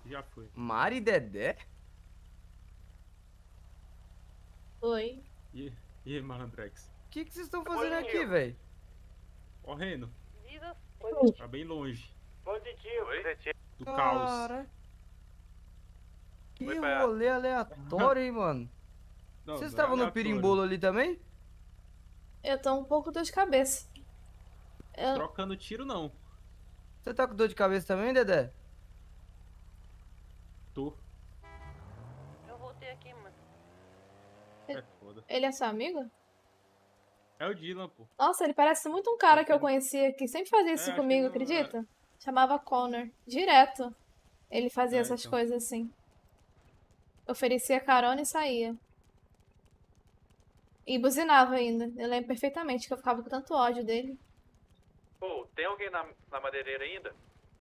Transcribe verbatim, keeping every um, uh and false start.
Já foi. Mari e Dedé? Oi. E, e aí, Malandrex? O que que vocês estão fazendo aqui, velho? Correndo. Tá bem longe Positivo. Positivo. do caos. Cara, que Foi pra- rolê aleatório, hein, mano? Não, Vocês não é estavam no aleatório. pirimbolo ali também? Eu tô um pouco dor de cabeça. Eu... Trocando tiro, não. Você tá com dor de cabeça também, Dedé? Tô. Eu voltei aqui, mano. É foda. Ele é seu amigo? É o Dylan, pô. Nossa, ele parece muito um cara que eu conhecia que sempre fazia isso É, acho comigo, que não, acredita? Chamava Connor. Direto. Ele fazia É, essas então. coisas assim. Oferecia carona e saía. E buzinava ainda. Eu lembro perfeitamente que eu ficava com tanto ódio dele. Pô, tem alguém na, na madeireira ainda?